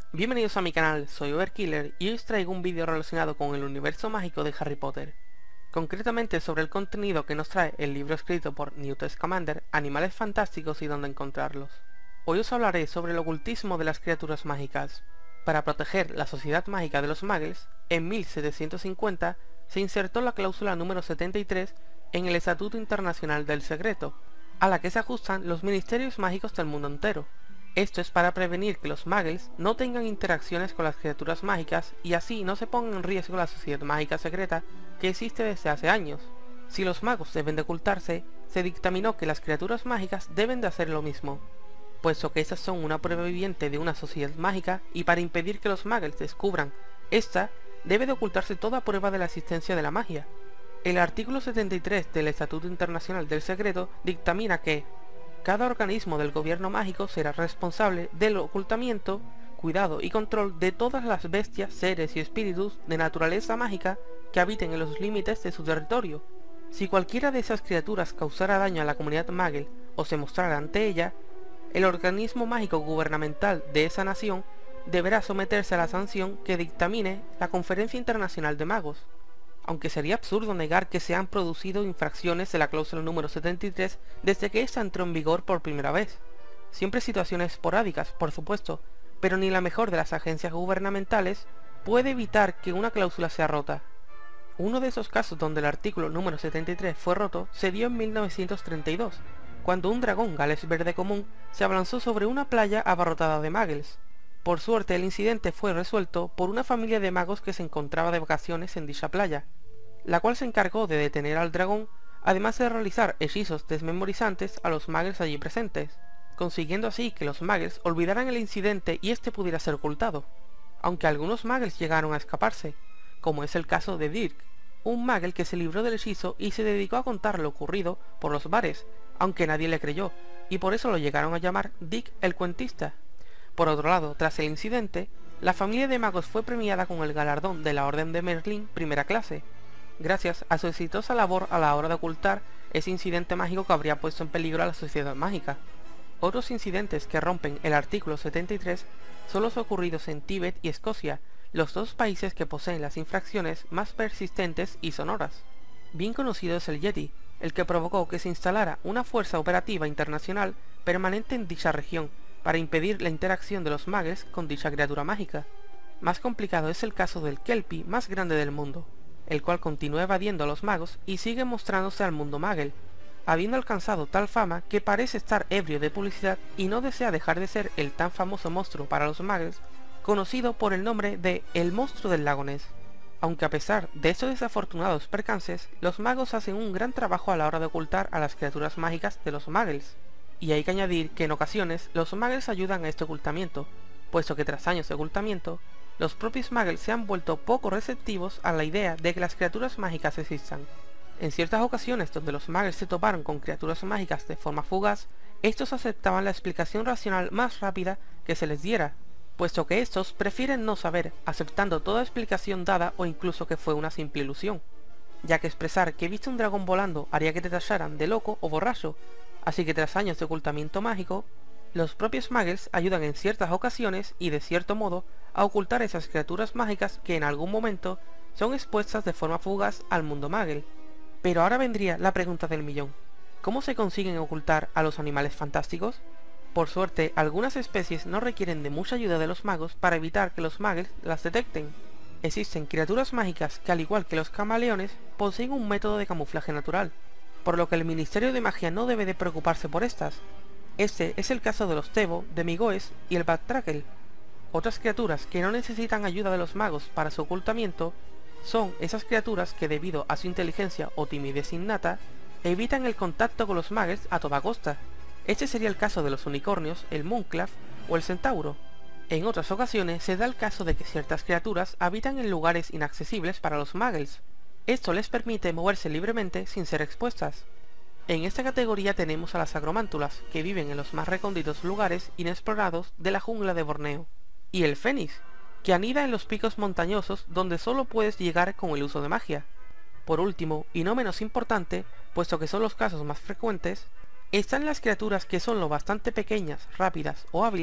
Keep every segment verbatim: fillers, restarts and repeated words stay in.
Bienvenidos a mi canal, soy Overkiller y hoy os traigo un vídeo relacionado con el universo mágico de Harry Potter. Concretamente sobre el contenido que nos trae el libro escrito por Newt Scamander, Animales Fantásticos y dónde encontrarlos. Hoy os hablaré sobre el ocultismo de las criaturas mágicas. Para proteger la sociedad mágica de los Muggles, en mil setecientos cincuenta se insertó la cláusula número setenta y tres en el Estatuto Internacional del Secreto, a la que se ajustan los ministerios mágicos del mundo entero. Esto es para prevenir que los Muggles no tengan interacciones con las criaturas mágicas y así no se ponga en riesgo la sociedad mágica secreta que existe desde hace años. Si los magos deben de ocultarse, se dictaminó que las criaturas mágicas deben de hacer lo mismo, puesto que estas son una prueba viviente de una sociedad mágica y para impedir que los Muggles descubran esta, debe de ocultarse toda prueba de la existencia de la magia. El artículo setenta y tres del Estatuto Internacional del Secreto dictamina que cada organismo del gobierno mágico será responsable del ocultamiento, cuidado y control de todas las bestias, seres y espíritus de naturaleza mágica que habiten en los límites de su territorio. Si cualquiera de esas criaturas causara daño a la comunidad Muggle o se mostrara ante ella, el organismo mágico gubernamental de esa nación deberá someterse a la sanción que dictamine la Conferencia Internacional de Magos. Aunque sería absurdo negar que se han producido infracciones de la cláusula número setenta y tres desde que esta entró en vigor por primera vez. Siempre situaciones esporádicas, por supuesto, pero ni la mejor de las agencias gubernamentales puede evitar que una cláusula sea rota. Uno de esos casos donde el artículo número setenta y tres fue roto se dio en mil novecientos treinta y dos, cuando un dragón gales verde común se abalanzó sobre una playa abarrotada de Muggles. Por suerte el incidente fue resuelto por una familia de magos que se encontraba de vacaciones en dicha playa, la cual se encargó de detener al dragón, además de realizar hechizos desmemorizantes a los Muggles allí presentes, consiguiendo así que los Muggles olvidaran el incidente y este pudiera ser ocultado. Aunque algunos Muggles llegaron a escaparse, como es el caso de Dirk, un Muggle que se libró del hechizo y se dedicó a contar lo ocurrido por los bares, aunque nadie le creyó, y por eso lo llegaron a llamar Dick el Cuentista. Por otro lado, tras el incidente, la familia de magos fue premiada con el galardón de la Orden de Merlín primera clase, gracias a su exitosa labor a la hora de ocultar ese incidente mágico que habría puesto en peligro a la sociedad mágica. Otros incidentes que rompen el artículo setenta y tres son los ocurridos en Tíbet y Escocia, los dos países que poseen las infracciones más persistentes y sonoras. Bien conocido es el Yeti, el que provocó que se instalara una fuerza operativa internacional permanente en dicha región, para impedir la interacción de los Muggles con dicha criatura mágica. Más complicado es el caso del Kelpie más grande del mundo, el cual continúa evadiendo a los magos y sigue mostrándose al mundo Muggle, habiendo alcanzado tal fama que parece estar ebrio de publicidad y no desea dejar de ser el tan famoso monstruo para los Muggles, conocido por el nombre de El Monstruo del Lago Ness. Aunque a pesar de estos desafortunados percances, los magos hacen un gran trabajo a la hora de ocultar a las criaturas mágicas de los Muggles. Y hay que añadir que en ocasiones los Muggles ayudan a este ocultamiento, puesto que tras años de ocultamiento, los propios Muggles se han vuelto poco receptivos a la idea de que las criaturas mágicas existan. En ciertas ocasiones donde los Muggles se toparon con criaturas mágicas de forma fugaz, estos aceptaban la explicación racional más rápida que se les diera, puesto que estos prefieren no saber, aceptando toda explicación dada o incluso que fue una simple ilusión, ya que expresar que viste un dragón volando haría que te tacharan de loco o borracho, así que tras años de ocultamiento mágico, los propios Muggles ayudan en ciertas ocasiones y de cierto modo a ocultar esas criaturas mágicas que en algún momento son expuestas de forma fugaz al mundo Muggle. Pero ahora vendría la pregunta del millón: ¿cómo se consiguen ocultar a los animales fantásticos? Por suerte, algunas especies no requieren de mucha ayuda de los magos para evitar que los Muggles las detecten. Existen criaturas mágicas que, al igual que los camaleones, poseen un método de camuflaje natural, por lo que el Ministerio de Magia no debe de preocuparse por estas. Este es el caso de los Tebo, Demigoes y el Bactrakel. Otras criaturas que no necesitan ayuda de los magos para su ocultamiento son esas criaturas que, debido a su inteligencia o timidez innata, evitan el contacto con los Muggles a toda costa. Este sería el caso de los unicornios, el Mooncalf o el Centauro. En otras ocasiones se da el caso de que ciertas criaturas habitan en lugares inaccesibles para los Muggles. Esto les permite moverse libremente sin ser expuestas. En esta categoría tenemos a las agromántulas, que viven en los más recónditos lugares inexplorados de la jungla de Borneo, y el fénix, que anida en los picos montañosos donde solo puedes llegar con el uso de magia. Por último, y no menos importante, puesto que son los casos más frecuentes, están las criaturas que son lo bastante pequeñas, rápidas o hábiles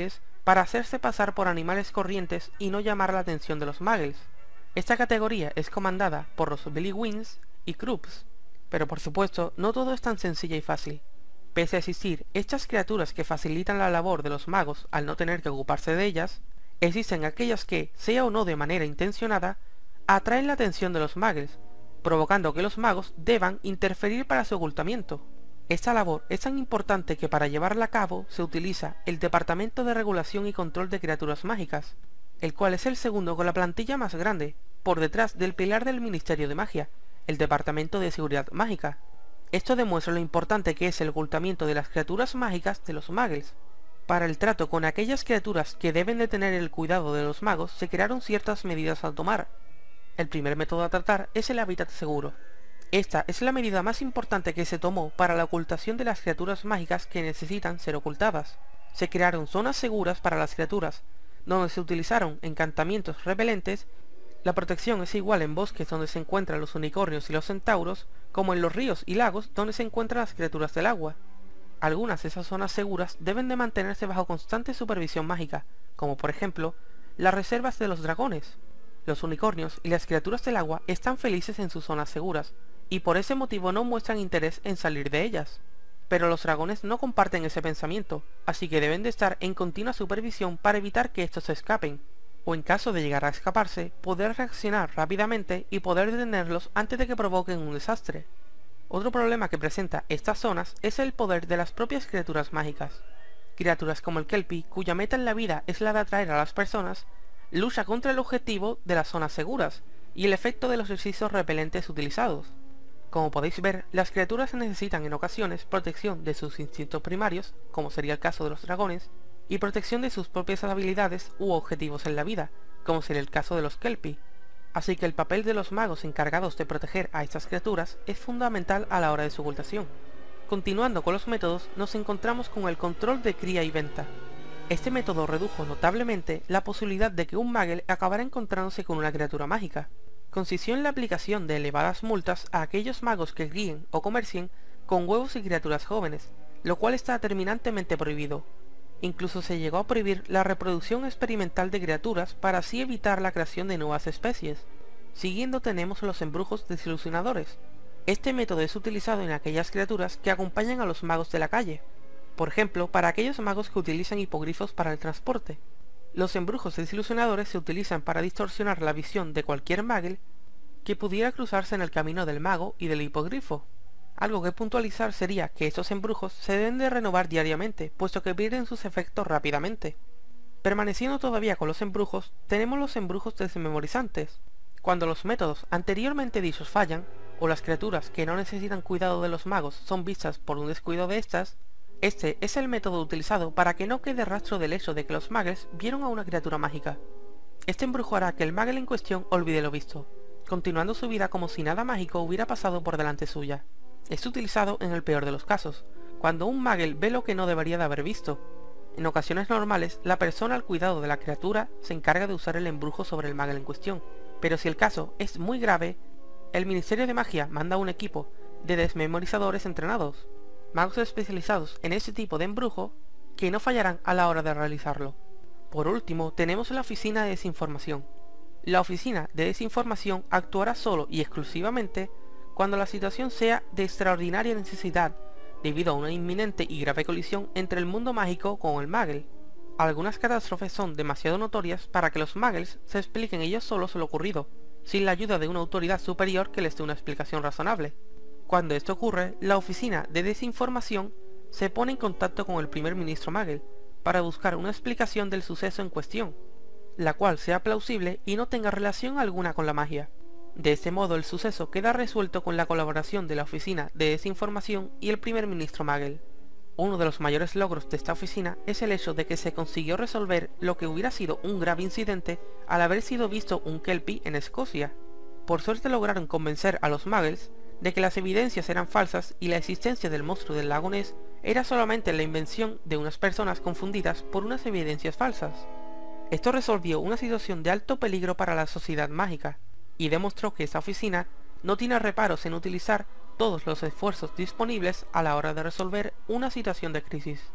para hacerse pasar por animales corrientes y no llamar la atención de los muggles. Esta categoría es comandada por los Billy Winds y Krupps, pero por supuesto no todo es tan sencillo y fácil. Pese a existir estas criaturas que facilitan la labor de los magos al no tener que ocuparse de ellas, existen aquellas que, sea o no de manera intencionada, atraen la atención de los muggles, provocando que los magos deban interferir para su ocultamiento. Esta labor es tan importante que para llevarla a cabo se utiliza el Departamento de Regulación y Control de Criaturas Mágicas, el cual es el segundo con la plantilla más grande, por detrás del pilar del Ministerio de Magia, el Departamento de Seguridad Mágica. Esto demuestra lo importante que es el ocultamiento de las criaturas mágicas de los muggles. Para el trato con aquellas criaturas que deben de tener el cuidado de los magos se crearon ciertas medidas a tomar. El primer método a tratar es el hábitat seguro. Esta es la medida más importante que se tomó para la ocultación de las criaturas mágicas que necesitan ser ocultadas. Se crearon zonas seguras para las criaturas, donde se utilizaron encantamientos repelentes. La protección es igual en bosques donde se encuentran los unicornios y los centauros, como en los ríos y lagos donde se encuentran las criaturas del agua. Algunas de esas zonas seguras deben de mantenerse bajo constante supervisión mágica, como por ejemplo, las reservas de los dragones. Los unicornios y las criaturas del agua están felices en sus zonas seguras, y por ese motivo no muestran interés en salir de ellas. Pero los dragones no comparten ese pensamiento, así que deben de estar en continua supervisión para evitar que estos se escapen, o en caso de llegar a escaparse, poder reaccionar rápidamente y poder detenerlos antes de que provoquen un desastre. Otro problema que presenta estas zonas es el poder de las propias criaturas mágicas. Criaturas como el Kelpie, cuya meta en la vida es la de atraer a las personas, lucha contra el objetivo de las zonas seguras y el efecto de los hechizos repelentes utilizados. Como podéis ver, las criaturas necesitan en ocasiones protección de sus instintos primarios, como sería el caso de los dragones, y protección de sus propias habilidades u objetivos en la vida, como sería el caso de los Kelpie. Así que el papel de los magos encargados de proteger a estas criaturas es fundamental a la hora de su ocultación. Continuando con los métodos, nos encontramos con el control de cría y venta. Este método redujo notablemente la posibilidad de que un muggle acabara encontrándose con una criatura mágica. Consistió en la aplicación de elevadas multas a aquellos magos que críen o comercien con huevos y criaturas jóvenes, lo cual está terminantemente prohibido. Incluso se llegó a prohibir la reproducción experimental de criaturas para así evitar la creación de nuevas especies. Siguiendo tenemos los embrujos desilusionadores. Este método es utilizado en aquellas criaturas que acompañan a los magos de la calle. Por ejemplo, para aquellos magos que utilizan hipogrifos para el transporte. Los embrujos desilusionadores se utilizan para distorsionar la visión de cualquier muggle que pudiera cruzarse en el camino del mago y del hipogrifo. Algo que puntualizar sería que estos embrujos se deben de renovar diariamente, puesto que pierden sus efectos rápidamente. Permaneciendo todavía con los embrujos, tenemos los embrujos desmemorizantes. Cuando los métodos anteriormente dichos fallan, o las criaturas que no necesitan cuidado de los magos son vistas por un descuido de estas, este es el método utilizado para que no quede rastro del hecho de que los muggles vieron a una criatura mágica. Este embrujo hará que el muggle en cuestión olvide lo visto, continuando su vida como si nada mágico hubiera pasado por delante suya. Es utilizado en el peor de los casos, cuando un muggle ve lo que no debería de haber visto. En ocasiones normales, la persona al cuidado de la criatura se encarga de usar el embrujo sobre el muggle en cuestión, pero si el caso es muy grave, el Ministerio de Magia manda un equipo de desmemorizadores entrenados, magos especializados en este tipo de embrujo, que no fallarán a la hora de realizarlo. Por último, tenemos la Oficina de Desinformación. La Oficina de Desinformación actuará solo y exclusivamente cuando la situación sea de extraordinaria necesidad, debido a una inminente y grave colisión entre el mundo mágico con el muggle. Algunas catástrofes son demasiado notorias para que los muggles se expliquen ellos solos lo ocurrido, sin la ayuda de una autoridad superior que les dé una explicación razonable. Cuando esto ocurre, la Oficina de Desinformación se pone en contacto con el primer ministro muggle para buscar una explicación del suceso en cuestión, la cual sea plausible y no tenga relación alguna con la magia. De este modo el suceso queda resuelto con la colaboración de la Oficina de Desinformación y el primer ministro muggle. Uno de los mayores logros de esta oficina es el hecho de que se consiguió resolver lo que hubiera sido un grave incidente al haber sido visto un Kelpie en Escocia. Por suerte lograron convencer a los muggles de que las evidencias eran falsas y la existencia del monstruo del lago Ness era solamente la invención de unas personas confundidas por unas evidencias falsas. Esto resolvió una situación de alto peligro para la sociedad mágica, y demostró que esta oficina no tiene reparos en utilizar todos los esfuerzos disponibles a la hora de resolver una situación de crisis.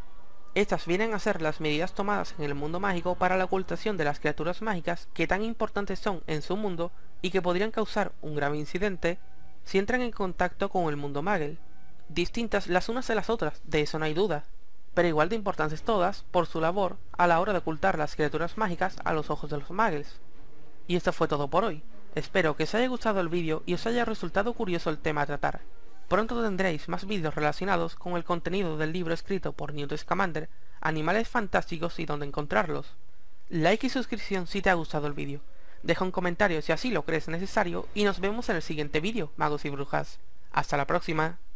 Estas vienen a ser las medidas tomadas en el mundo mágico para la ocultación de las criaturas mágicas que tan importantes son en su mundo y que podrían causar un grave incidente si entran en contacto con el mundo Magel. Distintas las unas de las otras, de eso no hay duda, pero igual de importantes todas por su labor a la hora de ocultar las criaturas mágicas a los ojos de los Magels. Y esto fue todo por hoy. Espero que os haya gustado el vídeo y os haya resultado curioso el tema a tratar. Pronto tendréis más vídeos relacionados con el contenido del libro escrito por Newt Scamander, Animales Fantásticos y dónde encontrarlos. Like y suscripción si te ha gustado el vídeo. Deja un comentario si así lo crees necesario y nos vemos en el siguiente vídeo, magos y brujas. Hasta la próxima.